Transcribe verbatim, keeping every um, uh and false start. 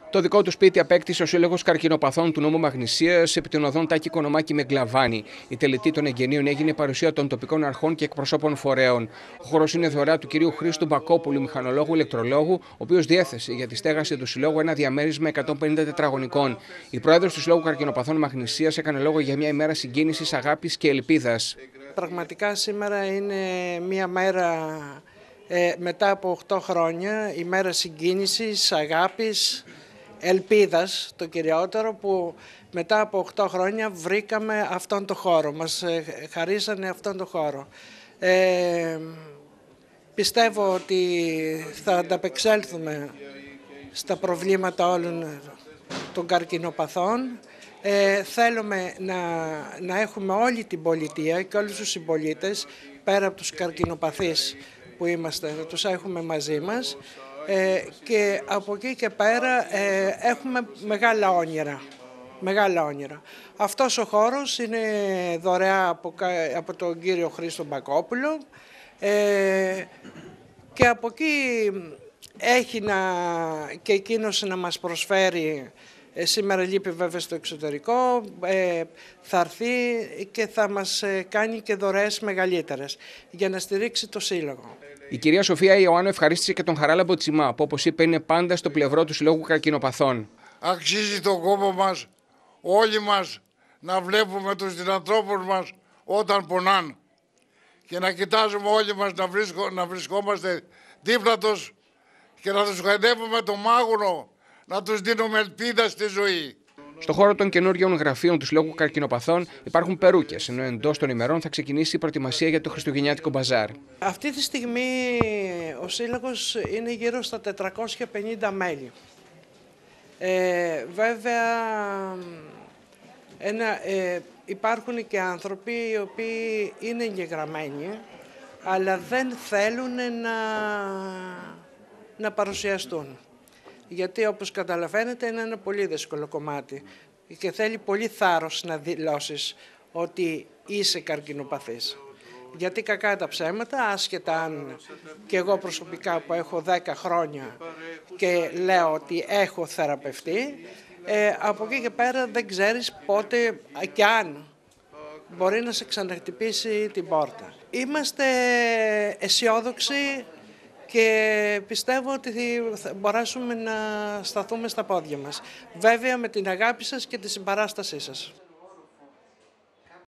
Το δικό του σπίτι απέκτησε ο Σύλλογος Καρκινοπαθών του Νόμου Μαγνησίας επί των οδών Τάκη Κονομάκη με Γκλαβάνη. Η τελετή των εγγενείων έγινε παρουσία των τοπικών αρχών και εκπροσώπων φορέων. Ο χώρος είναι δωρεά του κυρίου Χρήστου Μπακόπουλου, μηχανολόγου ηλεκτρολόγου, ο οποίος διέθεσε για τη στέγαση του Συλλόγου ένα διαμέρισμα εκατόν πενήντα τετραγωνικών. Η πρόεδρος του Συλλόγου Καρκινοπαθών Μαγνησίας έκανε λόγο για μια ημέρα συγκίνησης, αγάπης και ελπίδας. Πραγματικά σήμερα είναι μια μέρα ε, μετά από οκτώ χρόνια, η μέρα συγκίνησης, αγάπης, ελπίδας, το κυριότερο, που μετά από οκτώ χρόνια βρήκαμε αυτόν τον χώρο, μας χαρίσανε αυτόν τον χώρο. Ε, πιστεύω ότι θα ανταπεξέλθουμε στα προβλήματα όλων των καρκινοπαθών. Ε, θέλουμε να, να έχουμε όλη την πολιτεία και όλους τους συμπολίτες, πέρα από τους καρκινοπαθείς που είμαστε, να τους έχουμε μαζί μας. Ε, και από εκεί και πέρα ε, έχουμε μεγάλα όνειρα, μεγάλα όνειρα. Αυτός ο χώρος είναι δωρεά από, από τον κύριο Χρήστο Μπακόπουλο ε, και από εκεί έχει να, και εκείνος να μας προσφέρει. Ε, σήμερα λείπει βέβαια στο εξωτερικό, ε, θα έρθει και θα μας κάνει και δωρεές μεγαλύτερες για να στηρίξει το Σύλλογο. Η κυρία Σοφία Ιωάννου ευχαρίστησε και τον Χαράλαμπο Τσιμά, που όπως είπε είναι πάντα στο πλευρό του Συλλόγου Καρκινοπαθών. Αξίζει τον κόπο μας, όλοι μας, να βλέπουμε τους συνανθρώπους μας όταν πονάν και να κοιτάζουμε όλοι μας να, βρίσκω, να βρισκόμαστε δίπλα τους και να τους χαϊδεύουμε το μάγουλο, να τους δίνουμε ελπίδα στη ζωή. Στο χώρο των καινούριων γραφείων του Συλλόγου Καρκινοπαθών υπάρχουν περούκες, ενώ εντός των ημερών θα ξεκινήσει η προετοιμασία για το χριστουγεννιάτικο μπαζάρ. Αυτή τη στιγμή ο Σύλλογος είναι γύρω στα τετρακόσια πενήντα μέλη. Ε, βέβαια ένα, ε, υπάρχουν και άνθρωποι οι οποίοι είναι εγγεγραμμένοι, αλλά δεν θέλουν να, να παρουσιαστούν. Γιατί όπως καταλαβαίνετε είναι ένα πολύ δύσκολο κομμάτι και θέλει πολύ θάρρος να δηλώσεις ότι είσαι καρκινοπαθής. Γιατί κακά τα ψέματα, άσχετα αν και εγώ προσωπικά που έχω δέκα χρόνια και λέω ότι έχω θεραπευτεί, ε, από εκεί και πέρα δεν ξέρεις πότε και αν μπορεί να σε ξαναχτυπήσει την πόρτα. Είμαστε αισιόδοξοι και πιστεύω ότι θα μπορέσουμε να σταθούμε στα πόδια μας. Βέβαια με την αγάπη σας και τη συμπαράστασή σας.